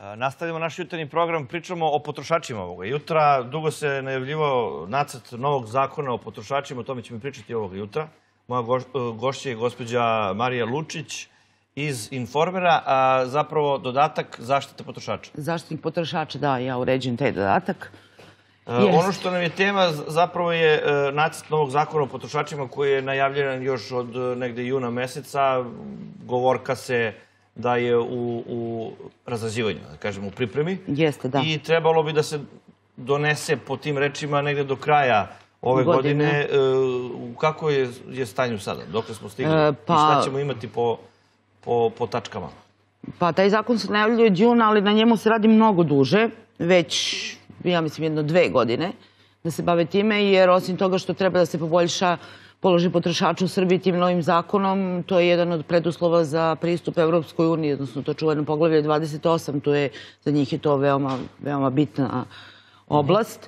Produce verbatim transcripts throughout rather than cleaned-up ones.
Nastavljamo naš jutarnji program, pričamo o potrošačima ovoga jutra. Dugo se najavljivao nacrt novog zakona o potrošačima, o tome ćemo pričati ovoga jutra. Moja gošća je gospođa Marija Lučić iz Informera, a zapravo dodatak zaštita potrošača. Zaštitnik potrošača, da, ja uređujem taj dodatak. Ono što nam je tema zapravo je nacrt novog zakona o potrošačima koji je najavljen još od negde juna meseca. Govorka se da je u razrađivanju, da kažem, u pripremi. Jeste, da. I trebalo bi da se donese po tim rečima negde do kraja ove godine. Kako je stanje sada? Dokle smo stigli? I šta ćemo imati po tačkama? Pa taj zakon se najavljuje od juna, ali na njemu se radi mnogo duže. Već, ja mislim, jedno dve godine da se bave time, jer osim toga što treba da se poboljša položaj potrošača u Srbiji tim novim zakonom, to je jedan od preduslova za pristup Evropskoj uniji, odnosno to čuveno poglavlje dvadeset osam, to je, za njih je to veoma, veoma bitna oblast.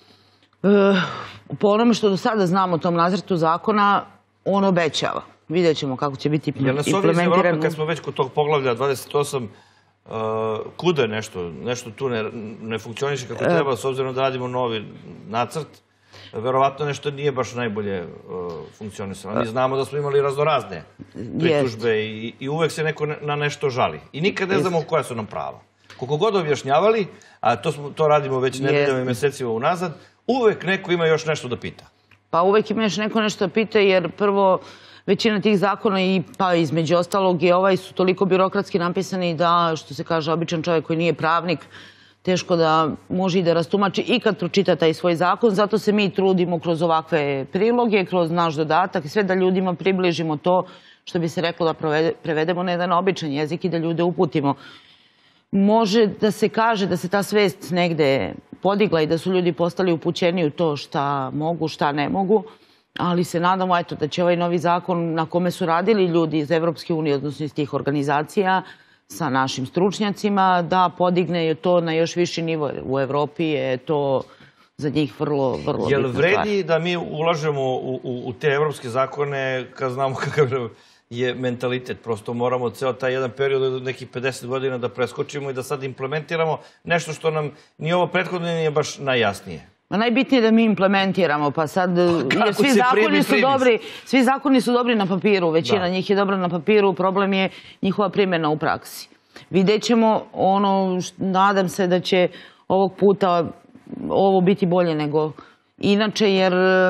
Po onome što do sada znamo o tom nacrtu zakona, on obećava. Vidjet ćemo kako će biti implementiran. Jel nas ovdje iz Evrope, kad smo već kod tog poglavlja dvadeset osam, kude nešto, nešto tu ne funkcioniše kako treba, s obzirom da radimo novi nacrt, verovatno nešto nije baš najbolje funkcionisano. Mi znamo da smo imali raznorazne pritužbe i uvek se neko na nešto žali. I nikad ne znamo koja su nam prava. Koliko god objašnjavali, a to radimo već nedeljama i mesecima unazad, uvek neko ima još nešto da pita. Pa uvek ima još neko nešto da pita, jer prvo većina tih zakona i pa između ostalog i ovaj su toliko birokratski napisani da, što se kaže, običan čovjek koji nije pravnik, teško da može i da rastumači i kad pročita taj svoj zakon. Zato se mi trudimo kroz ovakve priloge, kroz naš dodatak i sve da ljudima približimo to što bi se reklo da prevedemo na jedan običan jezik i da ljude uputimo. Može da se kaže da se ta svest negde podigla i da su ljudi postali upućeni u to šta mogu, šta ne mogu, ali se nadamo eto, da će ovaj novi zakon na kome su radili ljudi iz Evropske unije, odnosno iz tih organizacija, sa našim stručnjacima, da podigne to na još viši nivo. U Evropi je to za njih vrlo, vrlo bitna stvar. Jel vredi da mi ulažemo u te evropske zakone kad znamo kakav je mentalitet? Prosto moramo ceo taj jedan period od nekih pedeset godina da preskočimo i da sad implementiramo nešto što nam ni ovo prethodno nije baš najjasnije. Najbitnije je da mi implementiramo, pa sad, jer svi zakoni su dobri, svi zakoni su dobri na papiru, većina njih je dobra na papiru, problem je njihova primjena u praksi. Vidjet ćemo, ono, nadam se da će ovog puta ovo biti bolje nego inače, jer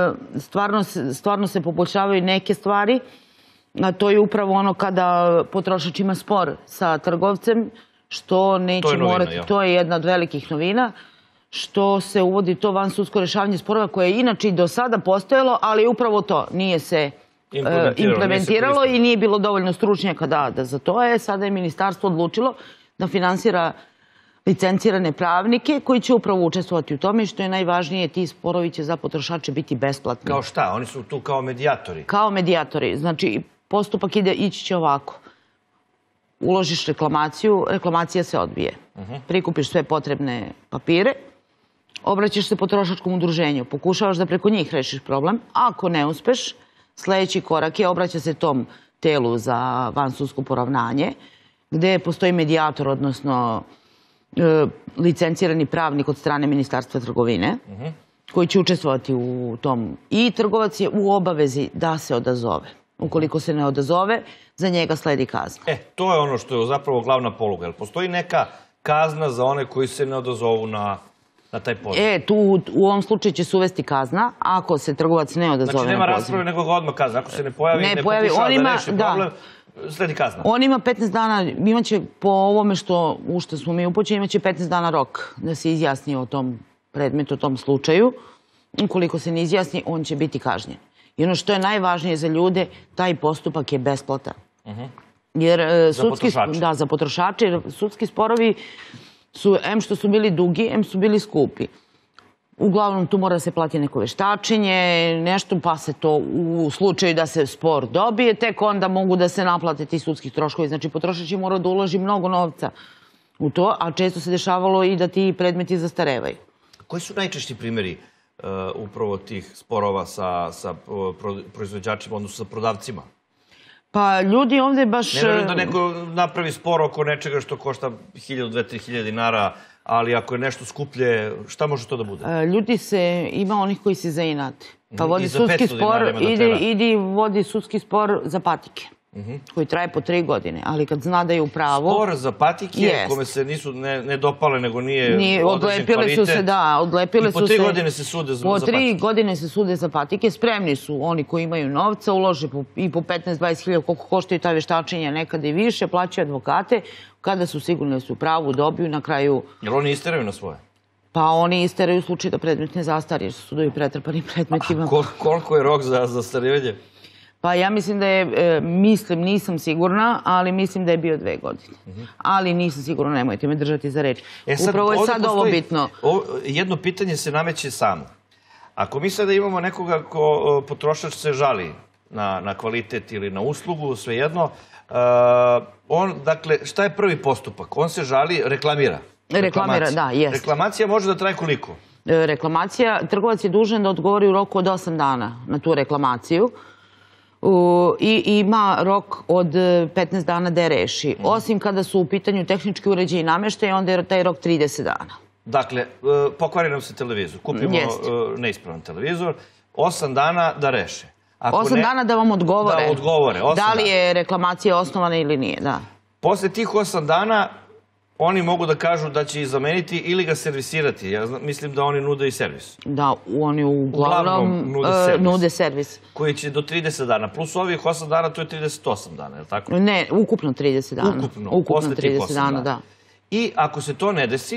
stvarno se poboljšavaju neke stvari, a to je upravo ono kada potrošač ima spor sa trgovcem, što neće morati, to je jedna od velikih novina, što se uvodi to vansudsko rešavanje sporova koje je inače i do sada postojalo, ali upravo to nije se implementiralo i nije bilo dovoljno stručnjaka da za to je. Sada je ministarstvo odlučilo da finansira licencirane pravnike koji će upravo učestvovati u tome i što je najvažnije, ti sporovi će za potrošače biti besplatni. Kao šta? Oni su tu kao medijatori? Kao medijatori. Znači, postupak ide, ići će ovako. Uložiš reklamaciju, reklamacija se odbije. Prikupiš sve potrebne papire, obraćaš se potrošačkom udruženju, pokušavaš da preko njih rešiš problem. Ako ne uspeš, sljedeći korak je obraća se tom telu za vansudsko poravnanje, gde postoji medijator, odnosno licencirani pravnik od strane Ministarstva trgovine, koji će učestvovati u tom. I trgovac je u obavezi da se odazove. Ukoliko se ne odazove, za njega sledi kazna. E, to je ono što je zapravo glavna poluga. Postoji neka kazna za one koji se ne odazovu na taj poziv? E, tu u ovom slučaju će se uvesti kazna, ako se trgovac ne odazove na poziv. Znači nema rasprave nego ga odmah kazna. Ako se ne pojavi, ne pokušava da reši problem, sledi kazna. On ima petnaest dana, imaće po ovome što, u što smo mi upućeni, imaće petnaest dana rok da se izjasni o tom predmetu, o tom slučaju. Ukoliko se ne izjasni, on će biti kažnjen. I ono što je najvažnije za ljude, taj postupak je besplatan. Za potrošače? Da, za potrošače, jer sudski sporovi su, em što su bili dugi, em su bili skupi. Uglavnom, tu mora se plati neko veštačenje, nešto, pa se to u slučaju da se spor dobije, tek onda mogu da se naplate ti sudskih troškovi. Znači, potrošač je morao da uloži mnogo novca u to, a često se dešavalo i da ti predmeti zastarevaju. Koji su najčešći primjeri upravo tih sporova sa proizvođačima, odnosno sa prodavcima? Pa ljudi ovde baš... Ne verujem da neko napravi spor oko nečega što košta hiljadu, dve, tri hiljade dinara, ali ako je nešto skuplje, šta može to da bude? Ljudi se, ima onih koji se zainate. Pa vodi I za sudski petsto dinara spor, ima da ide, tera. idi vodi sudski spor za patike, koji traje po tri godine, ali kad zna da je u pravu... Spor za patike, Jest. kome se nisu ne, ne dopale, nego nije, Nije, određen odlepile su se, kvalitet. da, odlepile I po su tri se... godine se sude za, Po za tri patike. godine se sude za patike, spremni su oni koji imaju novca, ulože po, i po petnaest do dvadeset hiljada koliko koštaju ta veštačenja, nekada i više, plaćaju advokate, kada su sigurni da su u pravu, dobiju na kraju... Jer oni isteraju na svoje? Pa oni isteraju u slučaju da predmet ne zastari, jer su sudovi pretrpani predmetima. A kol, koliko je rok za zastarivanje? Pa ja mislim da je, e, mislim, nisam sigurna, ali mislim da je bio dve godine. Ali nisam sigurna, nemojte me držati za reč. E sad, Upravo je ovdje sad ovo postoji- bitno. ovo- jedno pitanje se nameće samo. Ako mi sada imamo nekoga ko o, potrošač se žali na, na kvalitet ili na uslugu, svejedno, uh, on, dakle, šta je prvi postupak? On se žali, reklamira. Reklamira, Reklamacija. da, jest. Reklamacija može da traje koliko? E, Reklamacija, trgovac je dužan da odgovori u roku od osam dana na tu reklamaciju. U, I ima rok od e, petnaest dana da je reši. Osim kada su u pitanju tehnički uređaji i namještaj, onda je taj rok trideset dana. Dakle, e, pokvari nam se televizor, kupimo Jest. e, neispravan televizor, osam dana da reše. Ako Osam ne- dana da vam odgovore. Da odgovore, osam Da li dana. je reklamacija osnovana ili nije, da. Posle tih osam dana oni mogu da kažu da će ih zameniti ili ga servisirati. Ja znam, mislim da oni nude i servis. Da, oni uglavnom Uglavnom nude e, servis. nude servis. Koji će do trideset dana. Plus ovih osam dana, to je trideset osam dana, je li tako? Ne, ukupno trideset dana. Ukupno, Ukupno posle tih trideset osam dana, dana. da. I ako se to ne desi,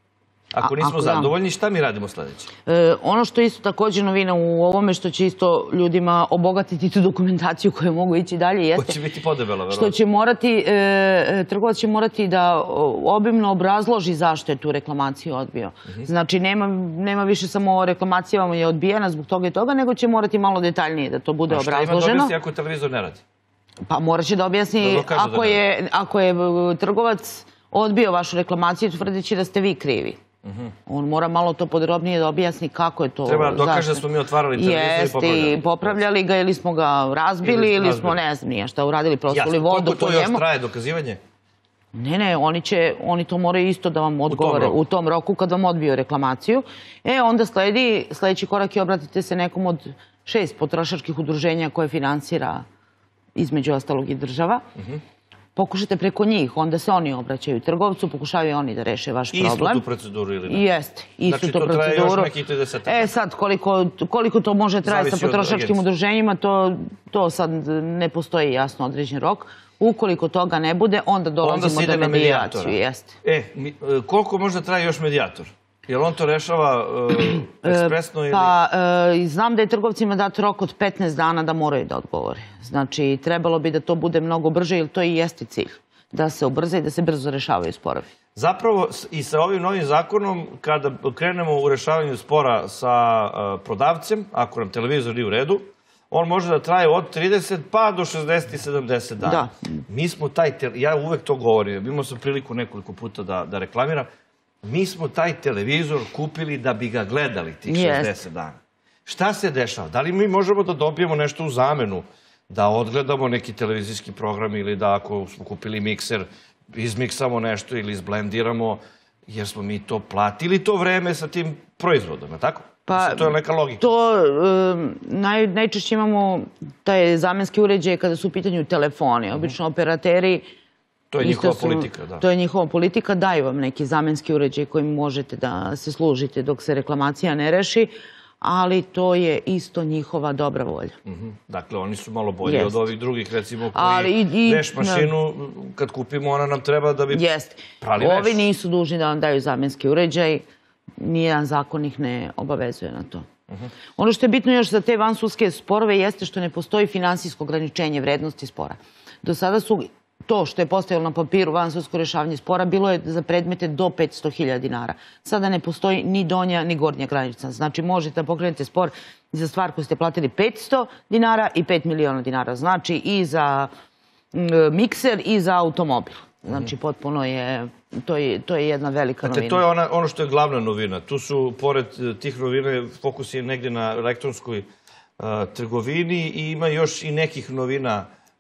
ako A- nismo ako da. zadovoljni, šta mi radimo sledeće? E, ono što je isto također novina u ovome, što će isto ljudima obogatiti tu dokumentaciju koju mogu ići dalje, Ko jeste će biti podebela, verovatno? što će morati, e, e, trgovac će morati da o, obimno obrazloži zašto je tu reklamaciju odbio. Znači, nema, nema više samo reklamacija vam je odbijena zbog toga i toga, nego će morati malo detaljnije da to bude A šta ima da obrazloženo. objasni ako televizor ne radi? Pa morat će da objasni Da dokaže da ako ne je, ako je e, trgovac odbio vašu reklamaciju tvrdeći da ste vi krivi. On mora malo to podrobnije da objasni kako je to. Treba da dokaže zašto. da smo mi otvarali televizor i Jeste, popravljali. i popravljali ga ili smo ga razbili Ili ili, smo smo razbili. ne znam nije šta uradili, prosuli Jasno, vodu koliko po to još njemu. traje dokazivanje? Ne, ne, oni će, oni to moraju isto da vam odgovore roku. u tom roku kad vam odbiju reklamaciju. E, onda sledi, sledeći korak je obratite se nekom od šest potrošačkih udruženja koje finansira između ostalog i država. Pokušajte preko njih, onda se oni obraćaju trgovcu, pokušavaju oni da reše vaš Istu problem. tu proceduru ili ne? Jeste, istu Znači, tu to traje još proceduru. nekih trideset. E sad, koliko, koliko to može trajati sa Zavisi od potrošačkim agencije. udruženjima, to, to sad ne postoji jasno određen rok. Ukoliko toga ne bude, onda Onda dolazimo se ide do na medijaciju. medijatora. Jeste. E, mi- e, koliko možda traje još medijator? Jel on to rešava e, ekspresno ili... Pa, e, znam da je trgovcima dat rok od petnaest dana da moraju da odgovore. Znači, trebalo bi da to bude mnogo brže, jer to i jeste cilj. Da se ubrza i da se brzo rešavaju sporovi. Zapravo s- i sa ovim novim zakonom, kada krenemo u rešavanju spora sa e, prodavcem, ako nam televizor nije u redu, on može da traje od trideset pa do šezdeset i sedamdeset dana. Da. Mi smo taj, te- ja uvek to govorim, imao sam priliku nekoliko puta da, da reklamiram, mi smo taj televizor kupili da bi ga gledali tih Jest. šezdeset dana. Šta se dešava? Da li mi možemo da dobijemo nešto u zamenu? Da odgledamo neki televizijski program ili da ako smo kupili mikser, izmiksamo nešto ili izblendiramo, jer smo mi to platili to vreme sa tim proizvodom, je tako? Pa, Mislim, to je neka logika. To e, naj, najčešće imamo taj zamenski uređaj kada su u pitanju telefoni. Obično operateri... To je isto njihova su- politika, da. To je njihova politika, daju vam neki zamenski uređaj kojim možete da se služite dok se reklamacija ne reši, ali to je isto njihova dobra volja. Mhm. Dakle, oni su malo bolji Jest. od ovih drugih, recimo, Ali koji i- i- veš mašinu, kad kupimo, ona nam treba da bi Jeste. prali Ovi veš. nisu dužni da vam daju zamenski uređaj, nijedan zakon ih ne obavezuje na to. Ono što je bitno još za te vansudske sporove jeste što ne postoji finansijsko ograničenje vrednosti spora. Do sada su to što je postojalo na papiru vansudsko rešavanje spora bilo je za predmete do petsto hiljada dinara. Sada ne postoji ni donja ni gornja granica. Znači možete da pokrenete spor za stvar koju ste platili petsto dinara i pet miliona dinara. Znači i za mm, mikser i za automobil. Znači potpuno je, to je, to je jedna velika Dakle, novina. to je ona, ono što je glavna novina. Tu su, pored eh, tih novina, fokus je negdje na elektronskoj eh, trgovini i ima još i nekih novina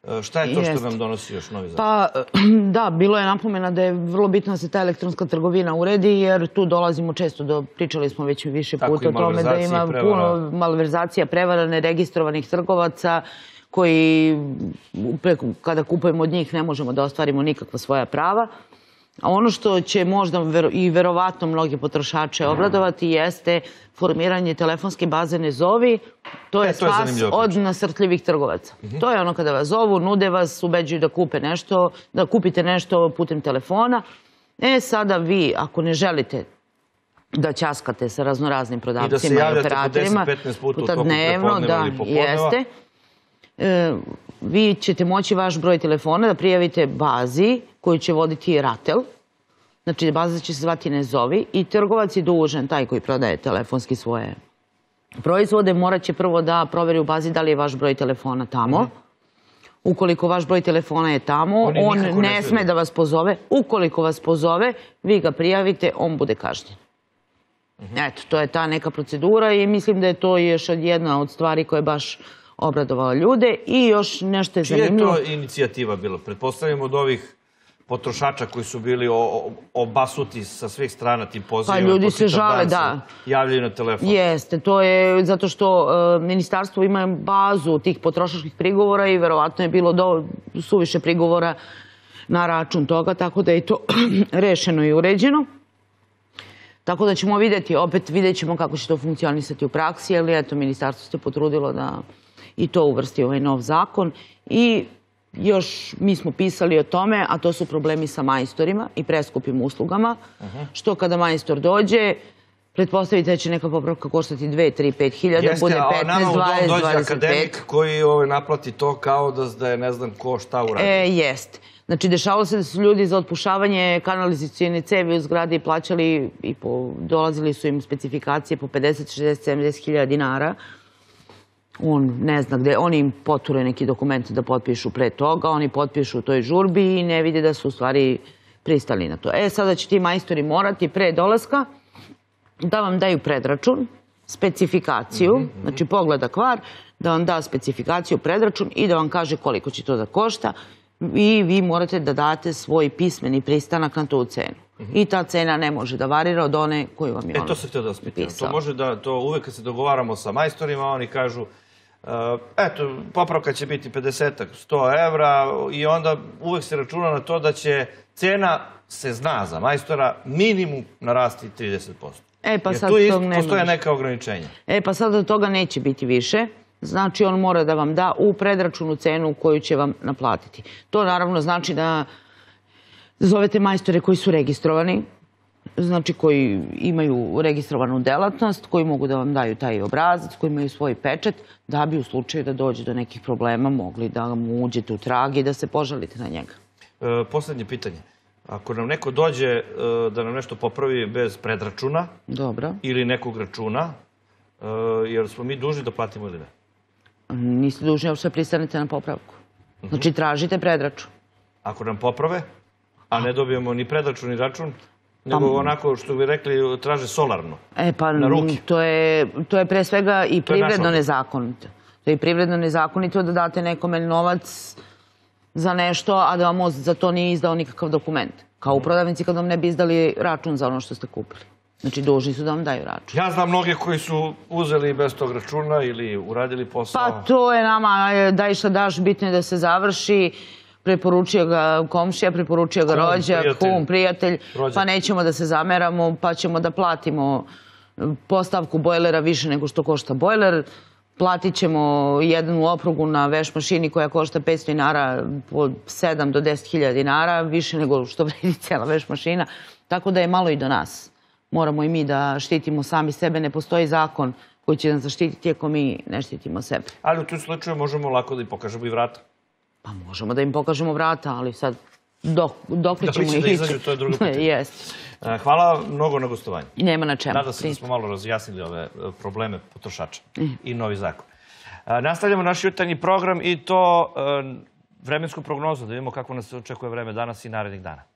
Šta je to što nam donosi još novi zakon? Pa, da, bilo je napomena da je vrlo bitno da se ta elektronska trgovina uredi, jer tu dolazimo često do, pričali smo već više puta o tome da ima puno malverzacija, prevara, neregistrovanih trgovaca, koji kada kupujemo od njih ne možemo da ostvarimo nikakva svoja prava. A ono što će možda i verovatno mnogi potrošače obradovati jeste formiranje telefonske baze Ne zovi. To je spas od nasrtljivih trgovaca. To je ono kada vas zovu, nude vas, ubeđuju da kupe nešto, da kupite nešto putem telefona. E sada vi, ako ne želite da ćaskate sa raznoraznim prodavcima i operatorima, puta dnevno, da, jeste, vi ćete moći vaš broj telefona da prijavite bazi koju će voditi RATEL. Znači, baza će se zvati Ne zovi i trgovac je dužan, taj koji prodaje telefonski svoje proizvode, morat će prvo da proveri u bazi da li je vaš broj telefona tamo. Ukoliko vaš broj telefona je tamo, on ne sme da vas pozove. Ukoliko vas pozove, vi ga prijavite, on bude kažnjen. Eto, to je ta neka procedura i mislim da je to još jedna od stvari koja je baš obradovala ljude i još nešto je zanimljivo. Čija je to inicijativa bila? Pretpostavljamo od ovih potrošača koji su bili obasuti sa svih strana tim pozivima. Pa ljudi se žale, da. Javljaju na telefon. Jeste, to je zato što ministarstvo ima bazu tih potrošačkih prigovora i verovatno je bilo suviše prigovora na račun toga, tako da je to rešeno i uređeno. Tako da ćemo vidjeti, opet vidjet ćemo kako će to funkcionisati u praksi, ali eto, ministarstvo se potrudilo da i to uvrsti ovaj nov zakon. I još mi smo pisali o tome, a to su problemi sa majstorima i preskupim uslugama, što kada majstor dođe, pretpostavite da će neka popravka koštati dve, tri, pet hiljada, bude petnaest, dvadeset, dvadeset pet. Dođe akademik koji naplati to kao da je ne znam ko šta uradi. Jeste. Znači, dešavalo se da su ljudi za otpušavanje kanalizacijone cevi u zgradi plaćali i dolazili su im specifikacije po pedeset, šezdeset, sedamdeset hiljada dinara. On ne zna gde, oni im poture neki dokument da potpišu pre toga, oni potpišu u toj žurbi i ne vide da su u stvari pristali na to. E, sada će ti majstori morati pre dolaska da vam daju predračun, specifikaciju, znači pogleda kvar, da vam da specifikaciju, predračun i da vam kaže koliko će to da košta i vi morate da date svoj pismeni pristanak na tu cenu. I ta cena ne može da varira od one koju vam je on pisao. E, to se htio da vas pitam. To može da, to uvek kad se dogovaramo sa majstorima, oni kažu, eto, popravka će biti pedeset, sto evra i onda uvek se računa na to da će cena, se zna za majstora, minimum narasti trideset posto. E, pa sad tog ne postoje neka ograničenja. E, pa sad od toga neće biti više. Znači, on mora da vam da u predračunu cenu koju će vam naplatiti. To naravno znači da zovete majstore koji su registrovani, znači koji imaju registrovanu delatnost, koji mogu da vam daju taj obrazac, koji imaju svoj pečat, da bi u slučaju da dođe do nekih problema mogli da mu uđete u trag i da se požalite na njega. Poslednje pitanje. Ako nam neko dođe da nam nešto popravi bez predračuna ili nekog računa, jer smo mi dužni da platimo ili ne? Niste dužni, ako se pristanete na popravku. Znači, tražite predračun. Ako nam poprave, a ne dobijemo ni predračun ni račun, nego onako što bi rekli, traže solarno, na ruke. To je pre svega i privredno nezakonito. To je i privredno nezakonito da date nekome novac za nešto, a da vam za to nije izdao nikakav dokument. Kao u prodavnici kad vam ne bi izdali račun za ono što ste kupili. Znači, dužni su da vam daju račun. Ja znam mnoge koji su uzeli bez tog računa ili uradili posao. Pa to je nama, daj šta daš, bitno je da se završi. Preporučio ga komšija, preporučio ga rođak, kum, prijatelj, pa nećemo da se zameramo, pa ćemo da platimo postavku bojlera više nego što košta bojler. Platit ćemo jednu oprugu na veš mašini koja košta petsto dinara, od sedam do deset hiljada dinara, više nego što vredi cijela veš mašina. Tako da je malo i do nas. Moramo i mi da štitimo sami sebe, ne postoji zakon koji će nas zaštititi ako mi ne štitimo sebe. Ali u tu slučaju možemo lako da im pokažemo i vrata. Pa možemo da im pokažemo vrata, ali sad dok li ćemo ići? Da li će da izađu, to je drugo pitanje. Jeste. Hvala mnogo na gostovanju. Nema na čemu. Nadam se da smo malo razjasnili ove probleme potrošača i novi zakon. Nastavljamo naš jutarnji program i to vremensku prognozu, da vidimo kako nas očekuje vreme danas i narednih dana.